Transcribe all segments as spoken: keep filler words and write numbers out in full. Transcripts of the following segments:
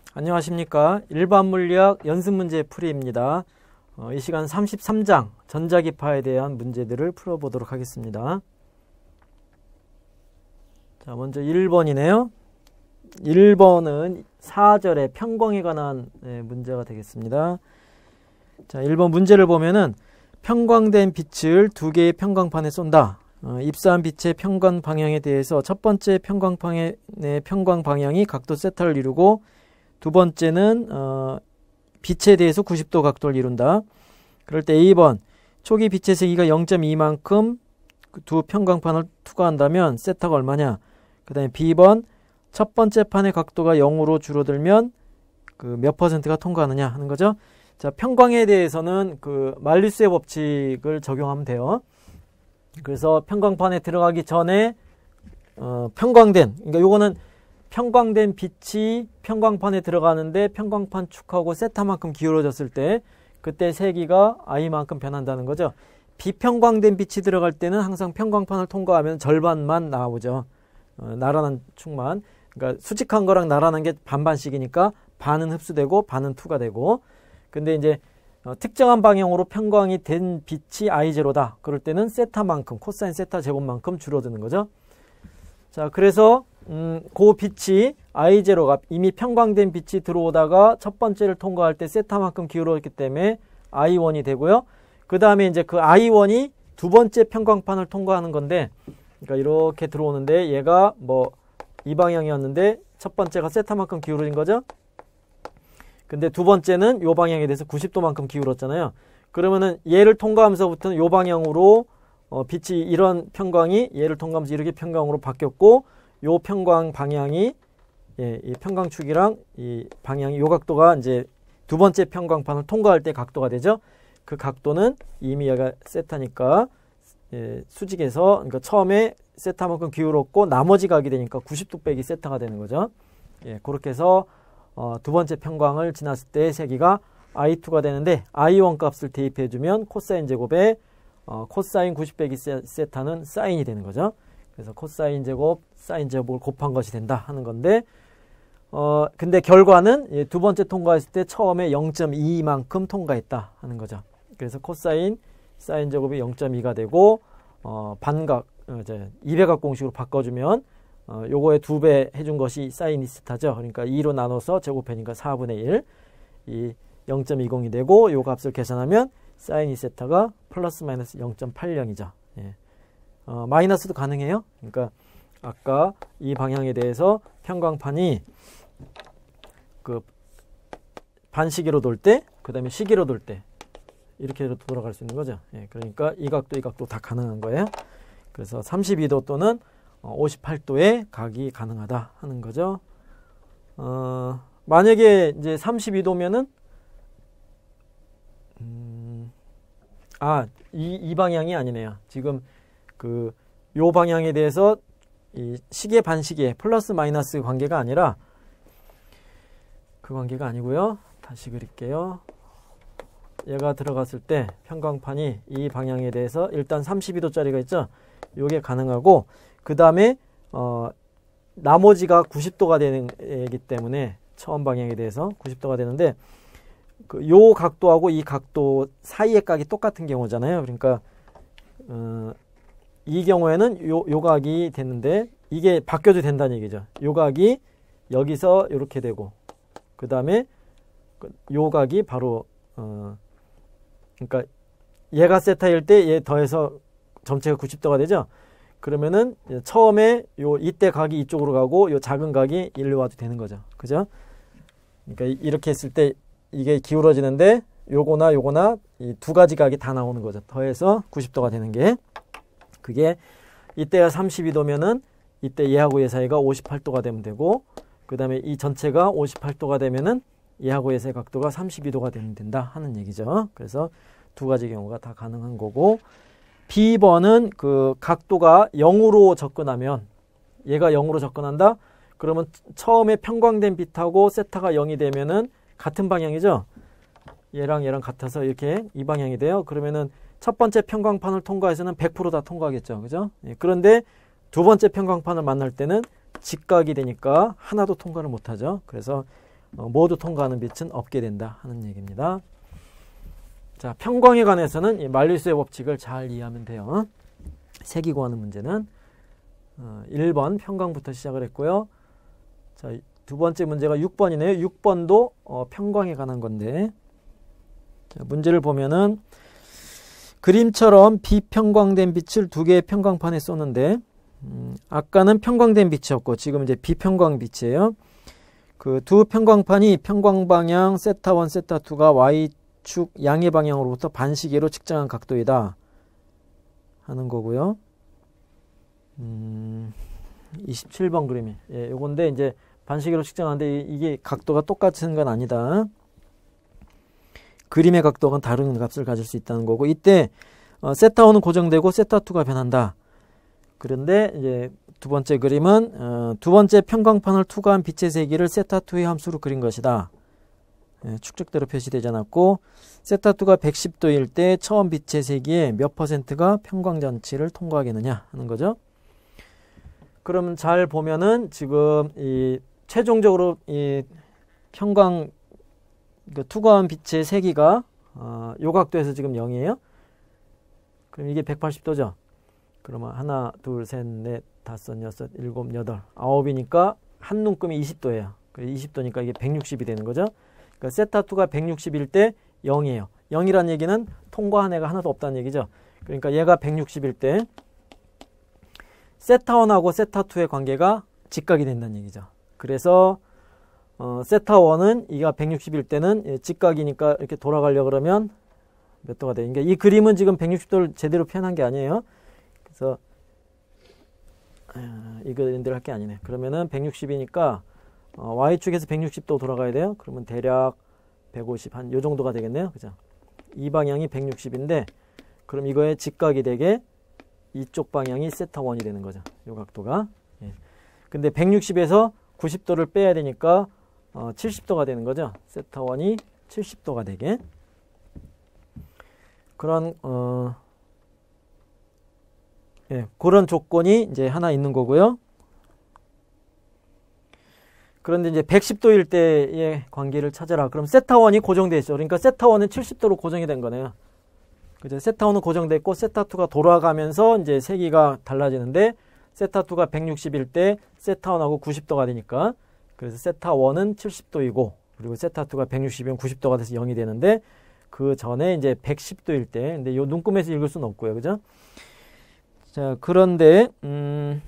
안녕하십니까. 일반물리학 연습문제 풀이입니다. 어, 이 시간 삼십삼 장 전자기파에 대한 문제들을 풀어보도록 하겠습니다. 자, 먼저 일 번이네요. 일 번은 사 절의 평광에 관한 네, 문제가 되겠습니다. 자, 일 번 문제를 보면은 평광된 빛을 두 개의 평광판에 쏜다. 어, 입사한 빛의 평광 방향에 대해서 첫 번째 평광판의 네, 평광 방향이 각도 세타를 이루고 두 번째는 어, 빛에 대해서 구십 도 각도를 이룬다. 그럴 때 A 번 초기 빛의 세기가 영 점 이만큼 두 평광판을 투과한다면 세타가 얼마냐. 그 다음에 B 번 첫 번째 판의 각도가 영으로 줄어들면 그 몇 퍼센트가 통과하느냐 하는 거죠. 자, 평광에 대해서는 그 말리수의 법칙을 적용하면 돼요. 그래서 평광판에 들어가기 전에 어, 평광된, 그러니까 요거는 평광된 빛이 평광판에 들어가는데 평광판 축하고 세타만큼 기울어졌을 때 그때 세기가 I만큼 변한다는 거죠. 비평광된 빛이 들어갈 때는 항상 평광판을 통과하면 절반만 나오죠. 어, 나란한 축만. 그러니까 수직한 거랑 나란한 게 반반씩이니까 반은 흡수되고 반은 투과되고. 근데 이제 어, 특정한 방향으로 평광이 된 빛이 아이 제로다. 그럴 때는 세타만큼, 코사인 세타 제곱만큼 줄어드는 거죠. 자, 그래서 음, 그 빛이 아이 제로가 이미 평광된 빛이 들어오다가 첫 번째를 통과할 때 세타만큼 기울었기 때문에 아이 원이 되고요. 그 다음에 이제 그 아이 원이 두 번째 평광판을 통과하는 건데, 그러니까 이렇게 들어오는데 얘가 뭐 이 방향이었는데 첫 번째가 세타만큼 기울어진 거죠. 근데 두 번째는 요 방향에 대해서 구십 도만큼 기울었잖아요. 그러면은 얘를 통과하면서부터는 요 방향으로 어, 빛이 이런 평광이 얘를 통과하면서 이렇게 평광으로 바뀌었고, 요 평광 방향이 예, 이 평광축이랑 이 방향이 요 각도가 이제 두 번째 평광판을 통과할 때 각도가 되죠. 그 각도는 이미 얘가 세타니까 예, 수직에서 그러니까 처음에 세타만큼 기울었고 나머지 각이 되니까 구십 도 빼기 세타가 되는 거죠. 예, 그렇게 해서 어, 두 번째 평광을 지났을 때 세기가 아이 투가 되는데 아이 원 값을 대입해 주면 코사인 제곱에 어, 코사인 구십 빼기 세타는 사인이 되는 거죠. 그래서 코사인 제곱, 사인 제곱을 곱한 것이 된다 하는 건데, 어, 근데 결과는 예, 두 번째 통과했을 때 처음에 영 점 이만큼 통과했다 하는 거죠. 그래서 코사인, 사인 제곱이 영 점 이가 되고, 어, 반각, 어, 이제 이백각 공식으로 바꿔주면, 어, 요거에 두 배 해준 것이 사인 이스타죠. 그러니까 이로 나눠서 제곱해니까 사분의 일, 이 영 점 이공이 되고, 요 값을 계산하면 사인 이세타가 플러스 마이너스 영 점 팔영이죠. 예. 어, 마이너스도 가능해요. 그러니까 아까 이 방향에 대해서 평광판이 그 반시계로 돌 때, 그 다음에 시계로 돌 때 이렇게 돌아갈 수 있는 거죠. 예, 그러니까 이 각도 이 각도 다 가능한 거예요. 그래서 삼십이 도 또는 오십팔 도의 각이 가능하다 하는 거죠. 어, 만약에 이제 삼십이 도면은 음, 아, 이, 이 방향이 아니네요. 지금 그 요 방향에 대해서 이 시계 반시계 플러스 마이너스 관계가 아니라 그 관계가 아니고요. 다시 그릴게요. 얘가 들어갔을 때 평광판이 이 방향에 대해서 일단 삼십이 도짜리가 있죠. 요게 가능하고, 그 다음에 어, 나머지가 구십 도가 되는 애기 때문에 처음 방향에 대해서 구십 도가 되는데, 그 요 각도하고 이 각도 사이의 각이 똑같은 경우잖아요. 그러니까 어, 이 경우에는 요, 요 각이 됐는데 이게 바뀌어도 된다는 얘기죠. 요 각이 여기서 이렇게 되고, 그 다음에 요 각이 바로 어, 그러니까 얘가 세타일 때 얘 더해서 전체가 구십 도가 되죠. 그러면은 처음에 요 이때 각이 이쪽으로 가고 요 작은 각이 일로 와도 되는 거죠. 그죠? 그러니까 이렇게 했을 때 이게 기울어지는데 요거나 요거나 이 두 가지 각이 다 나오는 거죠. 더해서 구십 도가 되는 게, 그게 이때가 삼십이 도면은 이때 얘하고 얘 사이가 오십팔 도가 되면 되고, 그 다음에 이 전체가 오십팔 도가 되면은 얘하고 얘 사이 각도가 삼십이 도가 되면 된다 하는 얘기죠. 그래서 두 가지 경우가 다 가능한 거고, 비 번은 그 각도가 영으로 접근하면, 얘가 영으로 접근한다? 그러면 처음에 평광된 빛하고 세타가 영이 되면은 같은 방향이죠. 얘랑 얘랑 같아서 이렇게 이 방향이 돼요. 그러면은 첫 번째 평광판을 통과해서는 백 퍼센트 다 통과하겠죠. 그죠? 예, 그런데 두 번째 평광판을 만날 때는 직각이 되니까 하나도 통과를 못하죠. 그래서 어, 모두 통과하는 빛은 없게 된다 하는 얘기입니다. 자, 평광에 관해서는 이 말리수의 법칙을 잘 이해하면 돼요. 색이 구하는 문제는 어, 일 번 평광부터 시작을 했고요. 자, 두 번째 문제가 육 번이네요. 육 번도 어, 평광에 관한 건데, 자, 문제를 보면은 그림처럼 비평광된 빛을 두 개의 평광판에 쏘는데, 음, 아까는 평광된 빛이었고 지금 이제 비평광 빛이에요. 그 두 평광판이 평광 방향 세타 원, 세타 투가 Y축 양의 방향으로부터 반시계로 측정한 각도이다 하는 거고요. 음, 이십칠 번 그림이, 예, 요건데 이제 반시계로 측정하는데 이게 각도가 똑같은 건 아니다. 그림의 각도가 다른 값을 가질 수 있다는 거고, 이때 어, 세타 원은 고정되고 세타 투가 변한다. 그런데 이제 두 번째 그림은 어, 두 번째 평광판을 투과한 빛의 세기를 세타 투의 함수로 그린 것이다. 예, 축적대로 표시되지 않았고, 세타 투가 백십 도일 때 처음 빛의 세기의 몇 퍼센트가 평광장치를 통과하겠느냐 하는 거죠. 그럼 잘 보면은 지금 이 최종적으로 이 평광 그 투과한 빛의 세기가 어, 요 각도에서 지금 영이에요. 그럼 이게 백팔십 도죠. 그러면 하나, 둘, 셋, 넷, 다섯, 여섯, 일곱, 여덟, 아홉이니까 한 눈금이 이십 도예요. 이십 도니까 이게 백육십이 되는 거죠. 그러니까 세타 투가 백육십일 때 영이에요. 영이란 얘기는 통과한 애가 하나도 없다는 얘기죠. 그러니까 얘가 백육십일 때 세타 원하고 세타 투의 관계가 직각이 된다는 얘기죠. 그래서 어, 세타 원은 이가 백육십일 때는 예, 직각이니까 이렇게 돌아가려고 그러면 몇 도가 돼? 그러니까 이 그림은 지금 백육십 도를 제대로 표현한 게 아니에요. 그래서 아, 이 그림대로 할 게 아니네. 그러면은 백육십이니까 어, Y축에서 백육십 도 돌아가야 돼요. 그러면 대략 백오십, 한 요 정도가 되겠네요. 그죠? 이 방향이 백육십인데 그럼 이거의 직각이 되게 이쪽 방향이 세타 원이 되는 거죠. 요 각도가. 예. 근데 백육십에서 구십 도를 빼야 되니까 어, 칠십 도가 되는 거죠. 세타 원이 칠십 도가 되게. 그런 어, 예, 그런 조건이 이제 하나 있는 거고요. 그런데 이제 백십 도일 때의 관계를 찾아라. 그럼 세타 원이 고정되어 있죠. 그러니까 세타 원은 칠십 도로 고정이 된 거네요. 그죠? 세타 원은 고정됐고 세타 투가 돌아가면서 이제 세기가 달라지는데 세타 투가 백육십일 때 세타 원하고 구십 도가 되니까, 그래서 세타 원은 칠십 도이고 그리고 세타 투가 백육십이면 구십 도가 돼서 영이 되는데, 그 전에 이제 백십 도일 때, 근데 요 눈금에서 읽을 수는 없고요. 그죠? 자, 그런데 음,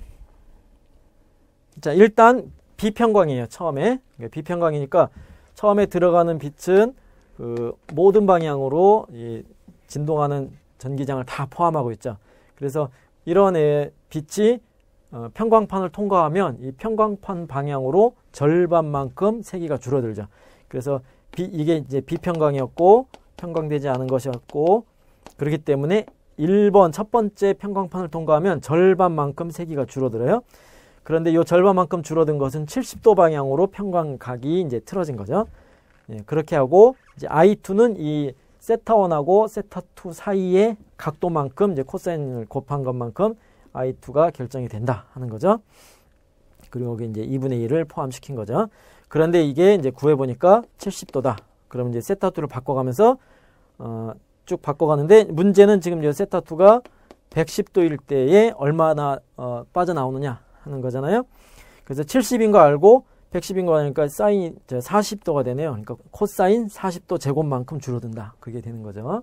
자, 일단 비평광이에요. 처음에 비평광이니까 처음에 들어가는 빛은 그 모든 방향으로 이 진동하는 전기장을 다 포함하고 있죠. 그래서 이런 애 빛이 어, 평광판을 통과하면 이 평광판 방향으로 절반만큼 세기가 줄어들죠. 그래서 비, 이게 이제 비평광이었고 평광되지 않은 것이었고, 그렇기 때문에 일 번 첫 번째 평광판을 통과하면 절반만큼 세기가 줄어들어요. 그런데 이 절반만큼 줄어든 것은 칠십 도 방향으로 평광각이 이제 틀어진 거죠. 예, 그렇게 하고 이제 아이 투는 이 세타 원하고 세타 투 사이의 각도만큼 이제 코사인을 곱한 것만큼 아이 투가 결정이 된다 하는 거죠. 그리고 여기 이제 이분의 일을 포함시킨 거죠. 그런데 이게 이제 구해 보니까 칠십 도다. 그러면 이제 세타 투를 바꿔가면서 어, 쭉 바꿔가는데, 문제는 지금 이 세타 투가 백십 도일 때에 얼마나 어, 빠져나오느냐 하는 거잖아요. 그래서 칠십인 거 알고 백십인 거 아니까 사인이 사십 도가 되네요. 그러니까 코사인 사십 도 제곱만큼 줄어든다. 그게 되는 거죠.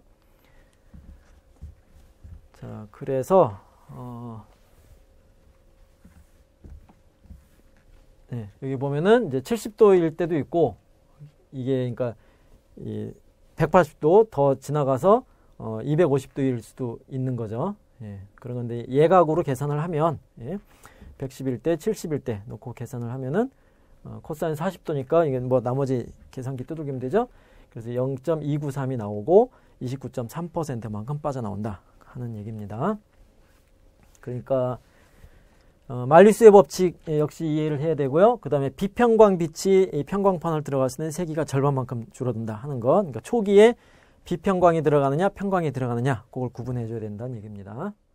자, 그래서 어, 네, 여기 보면은 이제 칠십 도일 때도 있고, 이게 그러니까 이 백팔십 도 더 지나가서 어, 이백오십 도일 수도 있는 거죠. 예, 그런 건데 예각으로 계산을 하면, 예, 백십일 때, 칠십일 때 놓고 계산을 하면은 어, 코사인 사십 도니까 이게 뭐 나머지 계산기 두들기면 되죠. 그래서 영 점 이구삼이 나오고 이십구 점 삼 퍼센트만큼 빠져나온다 하는 얘기입니다. 그러니까 어, 말리수의 법칙 역시 이해를 해야 되고요. 그 다음에 비평광 빛이 이 평광판을 들어갔을 때 세기가 절반만큼 줄어든다 하는 것. 그러니까 초기에 비평광이 들어가느냐 평광이 들어가느냐 그걸 구분해 줘야 된다는 얘기입니다.